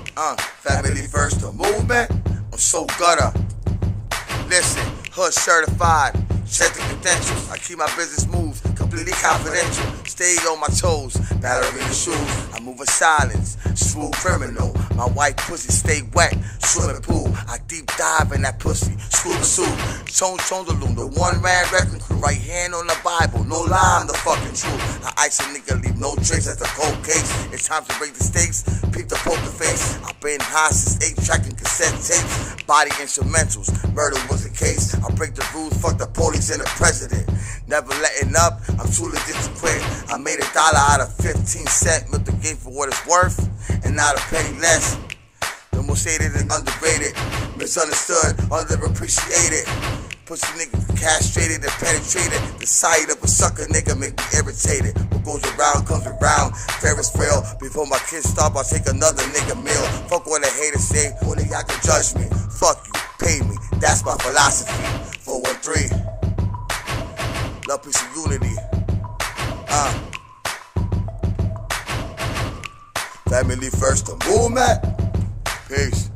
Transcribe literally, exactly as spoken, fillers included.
Uh, family first, the movement. I'm so gutter. Listen, hood certified. Check the credentials. I keep my business moves completely confidential. Stay on my toes, battery in the shoes. I move in silence, smooth criminal. My white pussy stay wet, swimming pool. I deep dive in that pussy, scuba suit. Chon Chondaloon, the one man wrecking crew. Right hand on the Bible, no lie, I'm the fucking truth. I ice a nigga, leave no trace at the cold case. It's time to break the stakes, peep the poker face. I've been high since eight tracking cassette tapes. Body instrumentals, murder was the case. I break the rules, fuck the police and the president. Never letting up, I'm too legit to quit. I made a dollar out of fifteen cent, milk the game for what it's worth, and not a penny less. The most hated and underrated, misunderstood, underappreciated. Pussy niggas castrated and penetrated. The sight of a sucker nigga make me irritated. What goes around comes around. Ferris wheel. Before my kids stop, I'll take another nigga meal. Fuck what a hater say, only y'all can judge me. Fuck you, pay me, that's my philosophy. four one three. Love, peace, and unity. Uh. Family first, the movement. Peace.